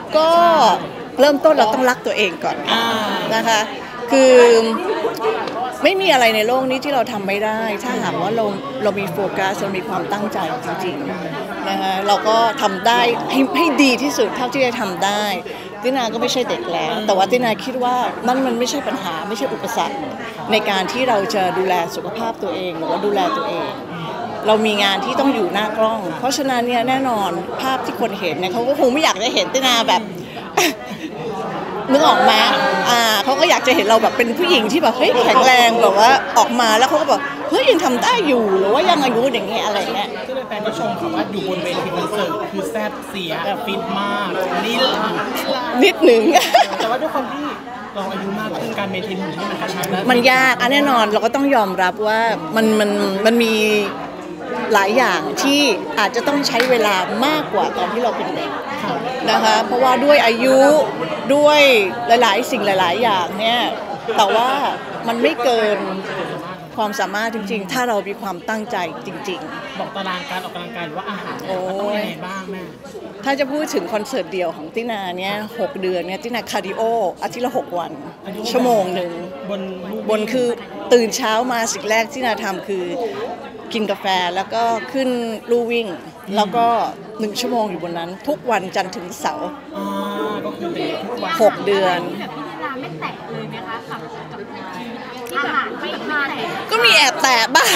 ก็เริ่มต้นเราต้องรักตัวเองก่อนนะคะคือไม่มีอะไรในโลกนี้ที่เราทำไม่ได้ถ้าหากว่าเรามีโฟกัสเรามีความตั้งใจจริงๆนะคะเราก็ทำได้ให้ดีที่สุดเท่าที่จะทำได้ตินาก็ไม่ใช่เด็กแล้วแต่ว่าตินาคิดว่ามันไม่ใช่ปัญหาไม่ใช่อุปสรรคในการที่เราจะดูแลสุขภาพตัวเองหรือว่าดูแลตัวเองเรามีงานที่ต้องอยู่หน้ากล้องเพราะฉะนั้นเนี่ยแน่นอนภาพที่คนเห็นเนี่ยเขาก็คงไม่อยากจะเห็นตินาแบบนึกออกไหมเขาก็อยากจะเห็นเราแบบเป็นผู้หญิงที่แบบเฮ้ยแข็งแรงแบบว่าออกมาแล้วเขาก็บอกเฮ้ยยังทำได้อยู่หรือว่ายังอายุอย่างเงี้ยอะไรเงี้ยที่แฟนก็ชมค่ะว่าอยู่บนเวทีคอนเสิร์ตคือแซ่บเสียฟิตมากนิดหนึ่งแต่ว่าด้วยความที่เราอายุมากขึ้นการเมนเทนหุ่นที่มันกระชับมันยากแน่นอนเราก็ต้องยอมรับว่ามันมีหลายอย่างที่อาจจะต้องใช้เวลามากกว่าตอนที่เราเป็นเด็กนะคะเพราะว่าด้วยอายุด้วยหลายๆสิ่งหลายๆอย่างเนี่ยแต่ว่ามันไม่เกินความสามารถจริงๆถ้าเรามีความตั้งใจจริงๆบอกตารางการออกกำลังกายหรือว่าอาหารต้องยังไงบ้างแม่ถ้าจะพูดถึงคอนเสิร์ตเดียวของตินาเนี่ย6 เดือนเนี่ยตินาคาร์ดิโออาทิตย์ละ6 วันชั่วโมงหนึ่งบนคือตื่นเช้ามาสิ่งแรกที่นาทำคือกินกาแฟแล้วก็ขึ้นลู่วิ่งแล้วก็1 ชั่วโมงอยู่บนนั้นทุกวันจันทร์ถึงเสาร์ก็คือทุกวัน 6 เดือนแบบพี่นาไม่แตะเลยไหมคะกับอาหารไม่ทานก็มีแอบแตะบ้าง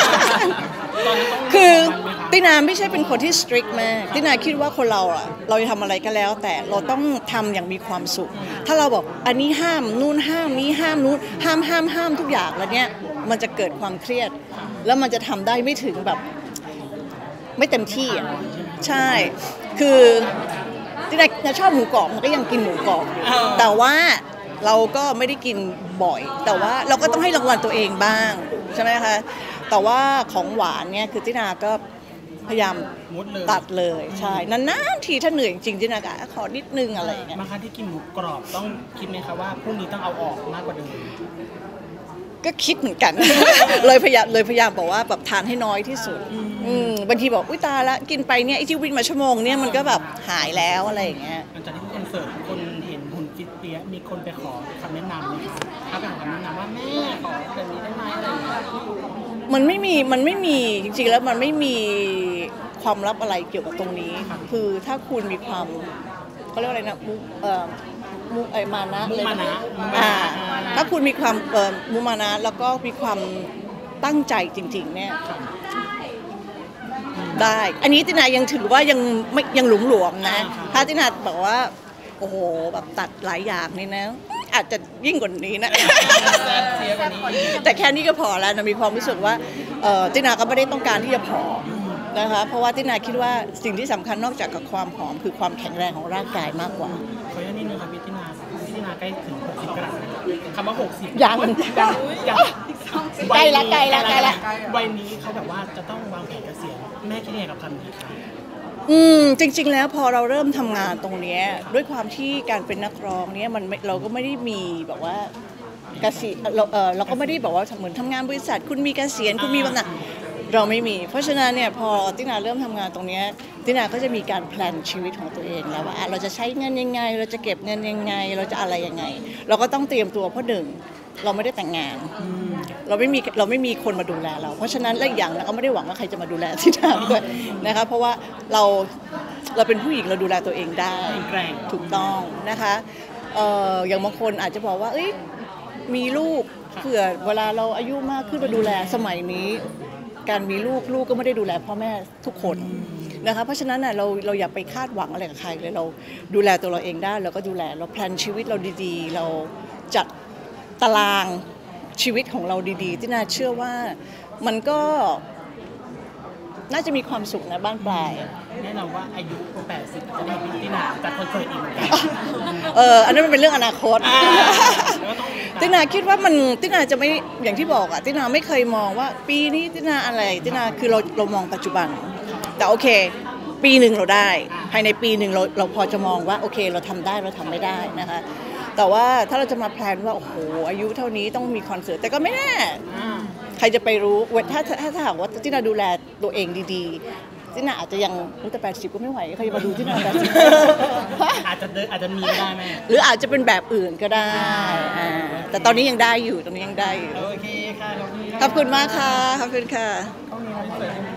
คือตินาไม่ใช่เป็นคนที่ strict มากตินาคิดว่าคนเราเราจะทำอะไรก็แล้วแต่เราต้องทำอย่างมีความสุขถ้าเราบอกอันนี้ห้ามนู่นห้ามนี้ห้ามนู่นห้ามทุกอย่างแล้วเนี่ยมันจะเกิดความเครียดแล้วมันจะทำได้ไม่ถึงแบบไม่เต็มที่อ่ะใช่คือตินาชอบหมูกรอบมันก็ยังกินหมูกรอบแต่ว่าเราก็ไม่ได้กินบ่อยแต่ว่าเราก็ต้องให้รางวัลตัวเองบ้างใช่ไหมคะแต่ว่าของหวานเนี่ยคือตินาก็พยายามตัดเลยใช่นานๆทีถ้าเหนื่อยจริงตินาก็ขอนิดนึงอะไรอย่างเงี้ยบางครั้งที่กินหมูกรอบต้องคิดไหมคะว่าพรุ่งนี้ต้องเอาออกมากกว่าเดิมก็คิดเหมือนกัน เลยพยายามบอกว่าแบบทานให้น้อยที่สุดบางทีบอกอุ้ยตาละกินไปเนี่ยไอที่วิ่งมาชั่วโมงเนี่ยมันก็แบบหายแล้วอะไรอย่างเงี้ยหลังจากที่คอนเสิร์ตคนเห็นหุ่นฟิตเปี้ยมีคนไปขอคำแนะนำไหมคะถ้าไปขอคำแนะนำว่าแม่ขอแบบนี้ได้ไหมอะไรอย่างเงี้ยมันไม่มีจริงๆแล้วมันไม่มีความลับอะไรเกี่ยวกับตรงนี้คือถ้าคุณมีความเขาเรียกว่าอะไรนะมานะเลยถ้าคุณมีความมุมานะแล้วก็มีความตั้งใจจริงๆเนี่ยได้อันนี้ตินายังถือว่ายังหลวมๆนะถ้าตินาบอกว่าโอ้โหแบบตัดหลายอย่างนี่นะอาจจะยิ่งกว่านี้นะแต่แค่นี้ก็พอแล้วนะมีความรู้สึกว่าตินาก็ไม่ได้ต้องการที่จะผอมนะคะเพราะว่าตินาคิดว่าสิ่งที่สำคัญนอกจากกับความผอมคือความแข็งแรงของร่างกายมากกว่าขออนุญาตนิดนึงค่ะพี่ตินาใกล้ถึง60 กรัมคำว่า60 ยังใกล้ละวัยนี้เขาแบบว่าจะต้องวางแผนเกษียณแม่คิดยังไงกับคำนี้คะจริงๆแล้วพอเราเริ่มทำงานตรงนี้ด้วยความที่การเป็นนักร้องเนี่ยเราก็ไม่ได้มีแบบว่าเกษียณเราก็ไม่ได้บอกว่าเหมือนทำงานบริษัทคุณมีเกษียณคุณมีบำนาญเราไม่มีเพราะฉะนั้นเนี่ยพอตินาเริ่มทำงานตรงนี้ตินาก็จะมีการแพลนชีวิตของตัวเองแล้วว่าเราจะใช้เงินยังไงเราจะเก็บเงินยังไงเราจะอะไรยังไงเราก็ต้องเตรียมตัวเพราะเราไม่ได้แต่งงานเราไม่มีคนมาดูแลเราเพราะฉะนั้นและอย่างเราก็ไม่ได้หวังว่าใครจะมาดูแลตินาด้วยนะคะเพราะว่าเราเป็นผู้หญิงเราดูแลตัวเองได้ถูกต้องนะคะอย่างบางคนอาจจะบอกว่ามีลูกเผื่อเวลาเราอายุมากขึ้นมาดูแลสมัยนี้การมีลูกก็ไม่ได้ดูแลพ่อแม่ทุกคนนะคะเพราะฉะนั้นเราอย่าไปคาดหวังอะไรกับใครเลยเราดูแลตัวเราเองได้เราก็ดูแลเราแพลนชีวิตเราดีๆเราจัดตารางชีวิตของเราดีๆที่น่าเชื่อว่ามันก็น่าจะมีความสุขนะบ้านปลายแน่นอนว่าอายุ80จะได้พี่ตินาแต่คอนเสิร์ตอีกเหมือนกันอันนั้นมันเป็นเรื่องอนาคตตินาคิดว่าตินาจะไม่อย่างที่บอกตินาไม่เคยมองว่าปีนี้ตินาอะไรตินาคือเรามองปัจจุบันแต่โอเคปีหนึ่งเราได้ภายในปีหนึ่งเราพอจะมองว่าโอเคเราทำได้เราทำไม่ได้นะคะแต่ว่าถ้าเราจะมาแพลนว่าโอ้โหอายุเท่านี้ต้องมีคอนเสิร์ตแต่ก็ไม่แน่ใครจะไปรู้ถ้าหากว่าตินาดูแลตัวเองดีๆที่น่าอาจจะยังแต่80ก็ไม่ไหวใครจะมาดูที่น่า80 อาจจะมีก็ได้แม่หรืออาจจะเป็นแบบอื่นก็ได้แต่ตอนนี้ยังได้อยู่ตรงนี้ยังได้อยู่โอเคค่ะขอบคุณมากค่ะขอบคุณค่ะต้องมีอะไร